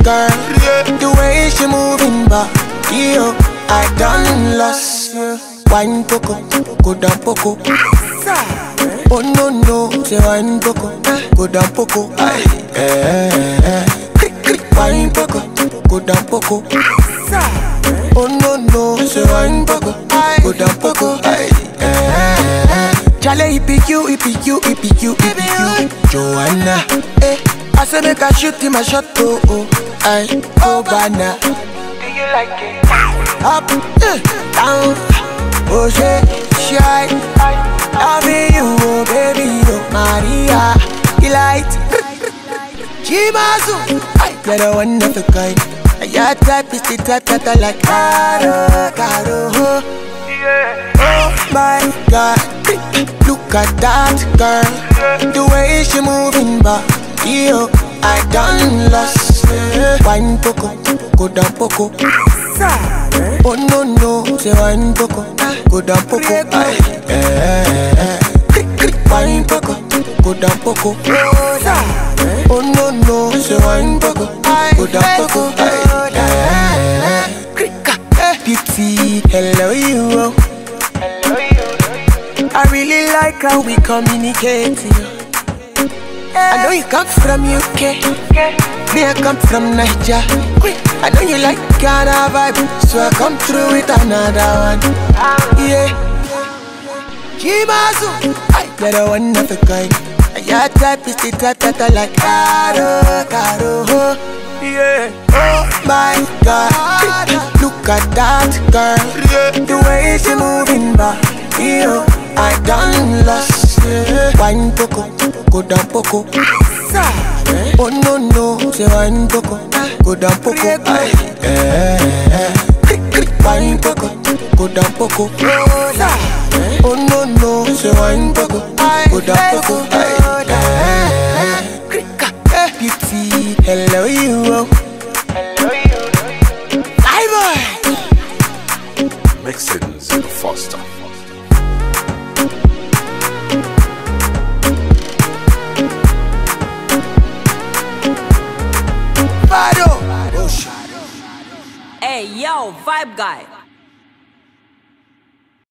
girl. The way she moving back, yo, I done lost. Wine Poko, go down Poko. Oh no no, say wine Poko, go down Poko. Wine Poko, go down Poko. Oh no no, say wine Poko, go down Poko. Charlie, it be you, Joanna. I say make I shoot him a shot, oh banana. Do you like it? Up, down, oh shit, shy. Loving you, oh baby, oh Maria. Delight, Jimazu, you're the one of a kind. Your type is the type that I like. Caro, oh my God, look at that girl. The way she moving back, yo, I done lost. Wine Poko, go down Poko. Oh no no, say wine Poko, go down Poko. Wine Poko, go down Poko. Oh no no, say wine Poko, go down Poko. Beauty, hello you. I really like how we communicate. I know you come from UK, me I come from Niger. I know you like Ghana vibe, so I come through with another one. Yeah, Jimazu, you're the one of a kind. Your type is the type that I like. Caro, yeah. Oh my God, look at that girl. The way she moving back, yo, I done lost. Wine Poko, go down Poko. Oh no no, say wine Poko, go down Poko. Wine Poko, go down Poko. Oh no no, say wine Poko, go down Poko. Beauty, hello you. Mix it in Foster. Hey yo, vibe guy.